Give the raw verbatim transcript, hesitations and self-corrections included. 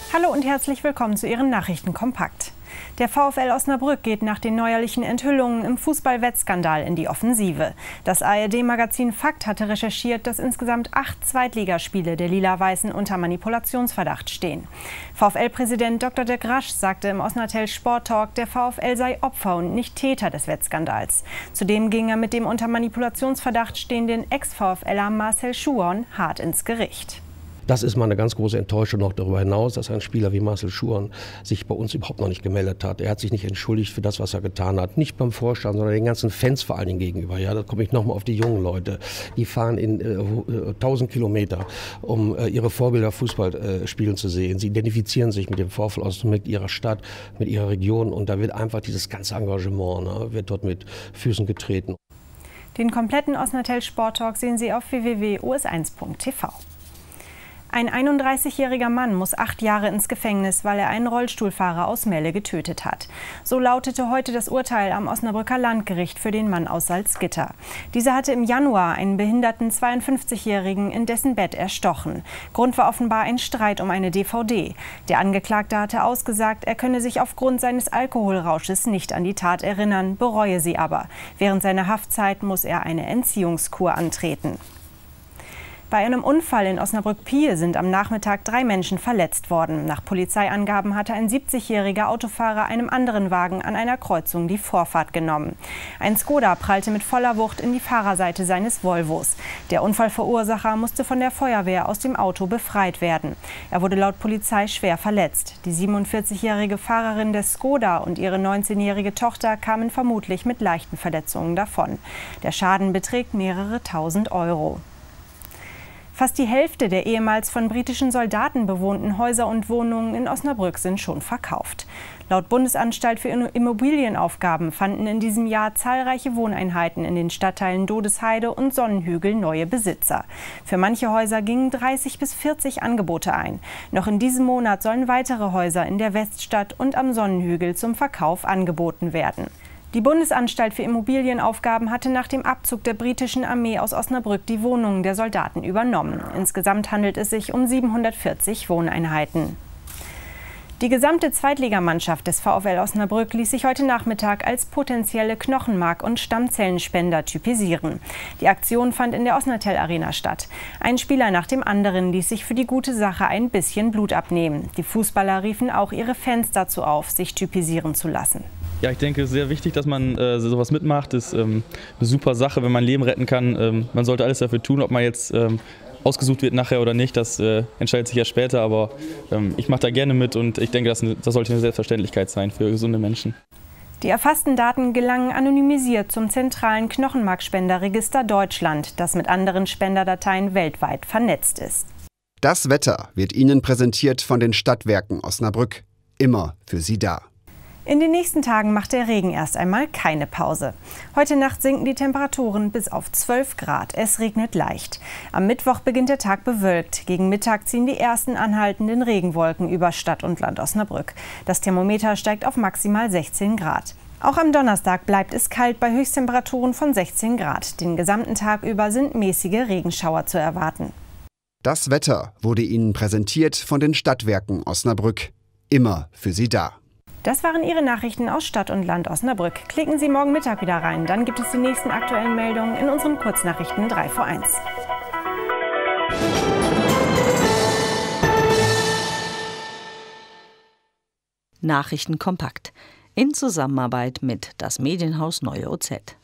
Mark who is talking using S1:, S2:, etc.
S1: Hallo und herzlich willkommen zu Ihren Nachrichten kompakt. Der VfL Osnabrück geht nach den neuerlichen Enthüllungen im Fußball-Wettskandal in die Offensive. Das A R D-Magazin Fakt hatte recherchiert, dass insgesamt acht Zweitligaspiele der Lila-Weißen unter Manipulationsverdacht stehen. VfL-Präsident Doktor Dirk Rasch sagte im Osnatel Sport Talk, der VfL sei Opfer und nicht Täter des Wettskandals. Zudem ging er mit dem unter Manipulationsverdacht stehenden Ex-VfLer Marcel Schuon hart ins Gericht.
S2: Das ist mal eine ganz große Enttäuschung noch darüber hinaus, dass ein Spieler wie Marcel Schuon sich bei uns überhaupt noch nicht gemeldet hat. Er hat sich nicht entschuldigt für das, was er getan hat. Nicht beim Vorstand, sondern den ganzen Fans vor allen Dingen gegenüber. Ja, da komme ich nochmal auf die jungen Leute. Die fahren in äh, tausend Kilometer, um äh, ihre Vorbilder Fußball äh, spielen zu sehen. Sie identifizieren sich mit dem VfL Osnabrück, mit ihrer Stadt, mit ihrer Region. Und da wird einfach dieses ganze Engagement, ne, wird dort mit Füßen getreten.
S1: Den kompletten Osnatel Sport Talk sehen Sie auf w w w punkt o s eins punkt t v. Ein einunddreißigjähriger Mann muss acht Jahre ins Gefängnis, weil er einen Rollstuhlfahrer aus Melle getötet hat. So lautete heute das Urteil am Osnabrücker Landgericht für den Mann aus Salzgitter. Dieser hatte im Januar einen behinderten zweiundfünfzigjährigen in dessen Bett erstochen. Grund war offenbar ein Streit um eine D V D. Der Angeklagte hatte ausgesagt, er könne sich aufgrund seines Alkoholrausches nicht an die Tat erinnern, bereue sie aber. Während seiner Haftzeit muss er eine Entziehungskur antreten. Bei einem Unfall in Osnabrück-Piehe sind am Nachmittag drei Menschen verletzt worden. Nach Polizeiangaben hatte ein siebzigjähriger Autofahrer einem anderen Wagen an einer Kreuzung die Vorfahrt genommen. Ein Skoda prallte mit voller Wucht in die Fahrerseite seines Volvos. Der Unfallverursacher musste von der Feuerwehr aus dem Auto befreit werden. Er wurde laut Polizei schwer verletzt. Die siebenundvierzigjährige Fahrerin des Skoda und ihre neunzehnjährige Tochter kamen vermutlich mit leichten Verletzungen davon. Der Schaden beträgt mehrere tausend Euro. Fast die Hälfte der ehemals von britischen Soldaten bewohnten Häuser und Wohnungen in Osnabrück sind schon verkauft. Laut Bundesanstalt für Immobilienaufgaben fanden in diesem Jahr zahlreiche Wohneinheiten in den Stadtteilen Dodesheide und Sonnenhügel neue Besitzer. Für manche Häuser gingen dreißig bis vierzig Angebote ein. Noch in diesem Monat sollen weitere Häuser in der Weststadt und am Sonnenhügel zum Verkauf angeboten werden. Die Bundesanstalt für Immobilienaufgaben hatte nach dem Abzug der britischen Armee aus Osnabrück die Wohnungen der Soldaten übernommen. Insgesamt handelt es sich um siebenhundertvierzig Wohneinheiten. Die gesamte Zweitligamannschaft des VfL Osnabrück ließ sich heute Nachmittag als potenzielle Knochenmark- und Stammzellenspender typisieren. Die Aktion fand in der Osnatel Arena statt. Ein Spieler nach dem anderen ließ sich für die gute Sache ein bisschen Blut abnehmen. Die Fußballer riefen auch ihre Fans dazu auf, sich typisieren zu lassen.
S3: Ja, ich denke, es ist sehr wichtig, dass man äh, sowas mitmacht. Das ist ähm, eine super Sache, wenn man Leben retten kann. Ähm, man sollte alles dafür tun, ob man jetzt ähm, ausgesucht wird nachher oder nicht. Das äh, entscheidet sich ja später, aber ähm, ich mache da gerne mit und ich denke, das, das sollte eine Selbstverständlichkeit sein für gesunde Menschen.
S1: Die erfassten Daten gelangen anonymisiert zum zentralen Knochenmarkspenderregister Deutschland, das mit anderen Spenderdateien weltweit vernetzt ist.
S4: Das Wetter wird Ihnen präsentiert von den Stadtwerken Osnabrück. Immer für Sie da.
S1: In den nächsten Tagen macht der Regen erst einmal keine Pause. Heute Nacht sinken die Temperaturen bis auf zwölf Grad. Es regnet leicht. Am Mittwoch beginnt der Tag bewölkt. Gegen Mittag ziehen die ersten anhaltenden Regenwolken über Stadt und Land Osnabrück. Das Thermometer steigt auf maximal sechzehn Grad. Auch am Donnerstag bleibt es kalt bei Höchsttemperaturen von sechzehn Grad. Den gesamten Tag über sind mäßige Regenschauer zu erwarten.
S4: Das Wetter wurde Ihnen präsentiert von den Stadtwerken Osnabrück. Immer für Sie da.
S1: Das waren Ihre Nachrichten aus Stadt und Land Osnabrück. Klicken Sie morgen Mittag wieder rein, dann gibt es die nächsten aktuellen Meldungen in unseren Kurznachrichten drei vor eins.
S5: Nachrichten kompakt in Zusammenarbeit mit das Medienhaus Neue O Z.